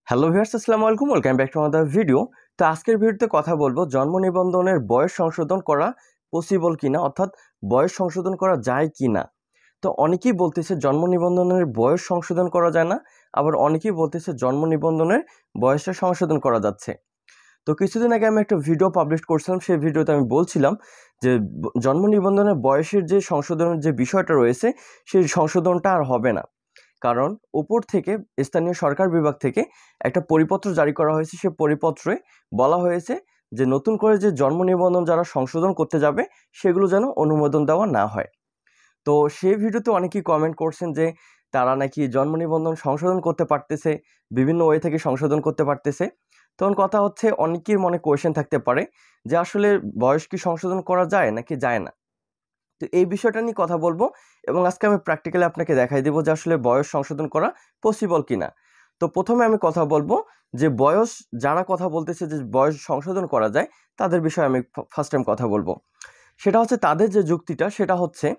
Hello viewers, আসসালামু আলাইকুম। Welcome back to another video. তো আজকের ভিডিওতে কথা বলবো জন্ম নিবন্ধনের বয়স সংশোধন করা পসিবল কিনা, অর্থাৎ বয়স সংশোধন করা যায় কিনা। তো অনেকেই বলতেছে জন্ম নিবন্ধনের বয়স সংশোধন করা যায় না, আবার অনেকেই বলতেছে জন্ম নিবন্ধনের বয়সটা সংশোধন করা যাচ্ছে। তো কিছুদিন আগে আমি একটা ভিডিও পাবলিশ করছিলাম, সেই ভিডিওতে আমি বলছিলাম যে জন্ম নিবন্ধনের বয়সের যে সংশোধনের যে বিষয়টা রয়েছে সেই সংশোধনটা আর হবে না। কারণ উপর থেকে স্থানীয় সরকার বিভাগ থেকে একটা পরিপত্র জারি করা হয়েছে। সে পরিপত্রে বলা হয়েছে যে নতুন করে যে জন্ম নিবন্ধন যারা সংশোধন করতে যাবে সেগুলো যেন অনুমোদন দেওয়া না হয়। তো সেই ভিডিওতে অনেকেই কমেন্ট করছেন যে তারা নাকি জন্ম নিবন্ধন সংশোধন করতে পারতেছে, বিভিন্ন ওয়ে থেকে সংশোধন করতে পারতেছে। তখন কথা হচ্ছে, অনেকের মনে কোয়েশ্চেন থাকতে পারে যে আসলে বয়স কি সংশোধন করা যায় নাকি যায় না। তো এই বিষয়টা নিয়ে কথা বলবো এবং আজকে আমি প্র্যাকটিক্যালি আপনাকে দেখাই দেবো যে আসলে বয়স সংশোধন করা পসিবল কিনা। তো প্রথমে আমি কথা বলবো যে বয়স যারা কথা বলতেছে যে বয়স সংশোধন করা যায় তাদের বিষয়ে আমি ফার্স্ট টাইম কথা বলবো। সেটা হচ্ছে তাদের যে যুক্তিটা সেটা হচ্ছে,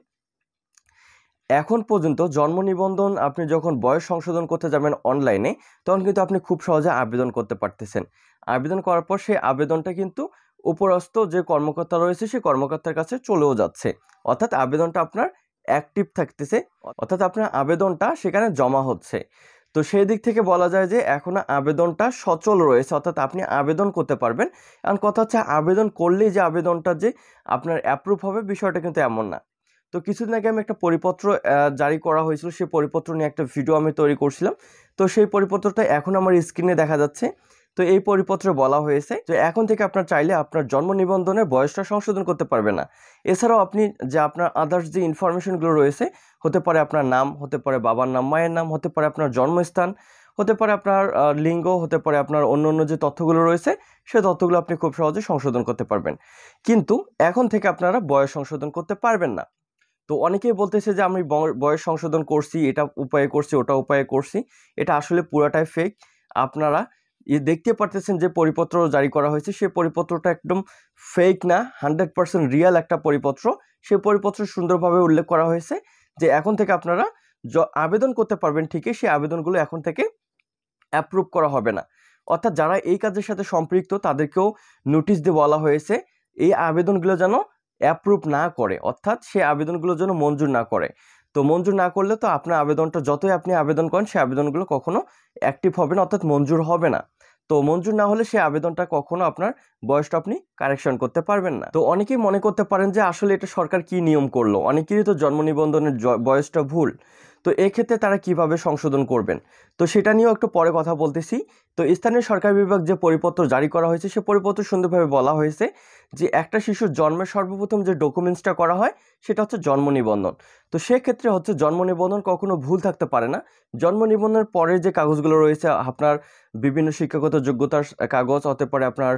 এখন পর্যন্ত জন্ম নিবন্ধন আপনি যখন বয়স সংশোধন করতে যাবেন অনলাইনে, তখন কিন্তু আপনি খুব সহজে আবেদন করতে পারতেছেন। আবেদন করার পর সেই আবেদনটা কিন্তু উপরস্থ যে কর্মকর্তা রয়েছে সেই কর্মকর্তার কাছে চলেও যাচ্ছে, অর্থাৎ আবেদনটা আপনার অ্যাক্টিভ থাকতেছে, অর্থাৎ আপনার আবেদনটা সেখানে জমা হচ্ছে। তো সেই দিক থেকে বলা যায় যে এখনো আবেদনটা সচল রয়েছে, অর্থাৎ আপনি আবেদন করতে পারবেন। এখন কথা হচ্ছে, আবেদন করলেই যে আবেদনটা যে আপনার অ্যাপ্রুভ হবে বিষয়টা কিন্তু এমন না। তো কিছুদিন আগে আমি একটা পরিপত্র জারি করা হয়েছিল, সেই পরিপত্র নিয়ে একটা ভিডিও আমি তৈরি করছিলাম। তো সেই পরিপত্রটা এখন আমার স্ক্রিনে দেখা যাচ্ছে। তো এই পরিপত্রে বলা হয়েছে যে এখন থেকে আপনার চাইলে আপনার জন্ম নিবন্ধনের বয়সটা সংশোধন করতে পারবে না। এছাড়াও আপনি যে আপনার আদার্স যে ইনফরমেশনগুলো রয়েছে, হতে পারে আপনার নাম, হতে পারে বাবার নাম, মায়ের নাম, হতে পারে আপনার জন্মস্থান, হতে পারে আপনার লিঙ্গ, হতে পারে আপনার অন্য অন্য যে তথ্যগুলো রয়েছে সেই তথ্যগুলো আপনি খুব সহজে সংশোধন করতে পারবেন। কিন্তু এখন থেকে আপনারা বয়স সংশোধন করতে পারবেন না। তো অনেকেই বলতেছে যে আমি বয়স সংশোধন করছি, এটা উপায়ে করছি, ওটা উপায়ে করছি। এটা আসলে পুরাটাই ফেক। আপনারা দেখতে পারতেছেন যে পরিপত্র জারি করা হয়েছে, সেই পরিপত্রটা একদম ফেক না, 100% রিয়েল একটা পরিপত্র। সেই পরিপত্র সুন্দরভাবে উল্লেখ করা হয়েছে যে এখন থেকে আপনারা আবেদন করতে পারবেন ঠিকই, সেই আবেদনগুলো এখন থেকে অ্যাপ্রুভ করা হবে না। অর্থাৎ যারা এই কাজের সাথে সম্পৃক্ত তাদেরকেও নোটিশ দিয়ে বলা হয়েছে এই আবেদনগুলো যেন অ্যাপ্রুভ না করে, অর্থাৎ সেই আবেদনগুলো যেন মঞ্জুর না করে। তো মঞ্জুর না করলে তো আপনার আবেদনটা যতই আপনি আবেদন করেন সেই আবেদনগুলো কখনো অ্যাক্টিভ হবে না, অর্থাৎ মঞ্জুর হবে না। তো মঞ্জুর না হলে সেই আবেদনটা কখনো আপনার বয়সটা আপনি কারেকশন করতে পারবেন না। তো অনেকেই মনে করতে পারেন যে আসলে এটা সরকার কি নিয়ম করলো, অনেকেরই তো জন্ম নিবন্ধনের বয়সটা ভুল। তো এক্ষেত্রে তারা কিভাবে সংশোধন করবেন, তো সেটা নিয়েও একটু পরে কথা বলতেছি। তো স্থানীয় সরকার বিভাগ যে পরিপত্র জারি করা হয়েছে সে পরিপত্র সুন্দরভাবে বলা হয়েছে যে একটা শিশুর জন্মের সর্বপ্রথম যে ডকুমেন্টসটা করা হয় সেটা হচ্ছে জন্ম নিবন্ধন। তো সেক্ষেত্রে হচ্ছে জন্ম নিবন্ধন কখনো ভুল থাকতে পারে না। জন্ম নিবন্ধনের পরের যে কাগজগুলো রয়েছে, আপনার বিভিন্ন শিক্ষাগত যোগ্যতার কাগজ, হতে পারে আপনার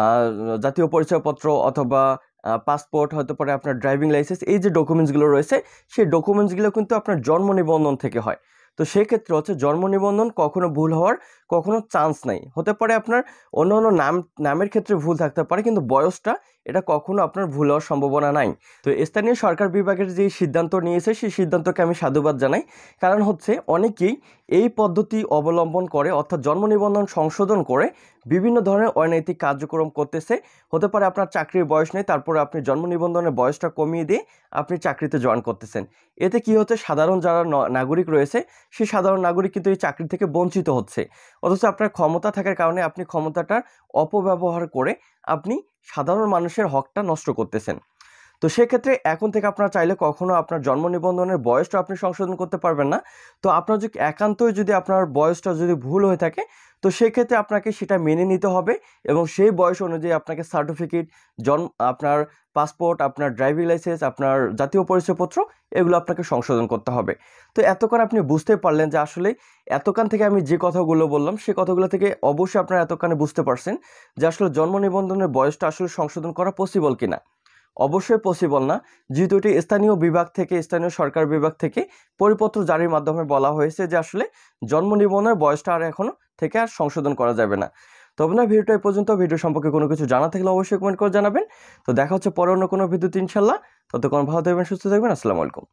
জাতীয় পরিচয়পত্র অথবা পাসপোর্ট, হতে পারে আপনার ড্রাইভিং লাইসেন্স, এই যে ডকুমেন্টসগুলো রয়েছে সেই ডকুমেন্টসগুলো কিন্তু আপনার জন্ম নিবন্ধন থেকে হয়। তো সেক্ষেত্রে হচ্ছে জন্ম নিবন্ধন কখনো ভুল হওয়ার কখনো চান্স নাই। হতে পারে আপনার অন্য অন্য নামের ক্ষেত্রে ভুল থাকতে পারে, কিন্তু বয়সটা এটা কখনো আপনার ভুল হওয়ার সম্ভাবনা নাই। তো স্থানীয় সরকার বিভাগের যে সিদ্ধান্ত নিয়েছে সেই সিদ্ধান্তকে আমি সাধুবাদ জানাই। কারণ হচ্ছে অনেকেই এই পদ্ধতি অবলম্বন করে, অর্থাৎ জন্ম নিবন্ধন সংশোধন করে বিভিন্ন ধরনের অনৈতিক কার্যক্রম করতেছে। হতে পারে আপনার চাকরির বয়স নেই, তারপরে আপনি জন্ম নিবন্ধনের বয়সটা কমিয়ে দিয়ে আপনি চাকরিতে জয়েন করতেছেন। এতে কি হচ্ছে, সাধারণ যারা নাগরিক রয়েছে সেই সাধারণ নাগরিক কিন্তু এই চাকরি থেকে বঞ্চিত হচ্ছে। অথচ আপনার ক্ষমতা থাকার কারণে আপনি ক্ষমতাটার অপব্যবহার করে আপনি সাধারণ মানুষের হকটা নষ্ট করতেছেন। তো সেক্ষেত্রে এখন থেকে আপনারা চাইলে কখনো আপনার জন্ম নিবন্ধনের বয়সটা আপনি সংশোধন করতে পারবেন না। তো আপনার যদি একান্তই যদি আপনার বয়সটা যদি ভুল হয়ে থাকে, তো সেক্ষেত্রে আপনাকে সেটা মেনে নিতে হবে এবং সেই বয়স অনুযায়ী আপনাকে সার্টিফিকেট, আপনার পাসপোর্ট, আপনার ড্রাইভিং লাইসেন্স, আপনার জাতীয় পরিচয়পত্র, এগুলো আপনাকে সংশোধন করতে হবে। তো এতক্ষণ আপনি বুঝতে পারলেন যে আসলে এতক্ষণ থেকে আমি যে কথাগুলো বললাম সে কথাগুলো থেকে অবশ্যই আপনারা এতক্ষণে বুঝতে পারছেন যে আসলে জন্ম নিবন্ধনের বয়সটা আসলে সংশোধন করা পসিবল কিনা। অবশ্যই পসিবল না, যেহেতু এটি স্থানীয় বিভাগ থেকে, স্থানীয় সরকার বিভাগ থেকে পরিপত্র জারির মাধ্যমে বলা হয়েছে যে আসলে জন্ম নিবন্ধনের বয়সটা আর এখনো থেকে আর সংশোধন করা যাবে না। তো আপনার ভিডিওটা এই পর্যন্ত। ভিডিও সম্পর্কে কোনো কিছু জানা থাকলে অবশ্যই কমেন্ট করে জানাবেন। তো দেখা হচ্ছে পরে অন্য কোনো ভিডিওতে ইনশাল্লাহ। ততক্ষণ ভালো থাকবেন, সুস্থ থাকবেন। আসসালামু আলাইকুম।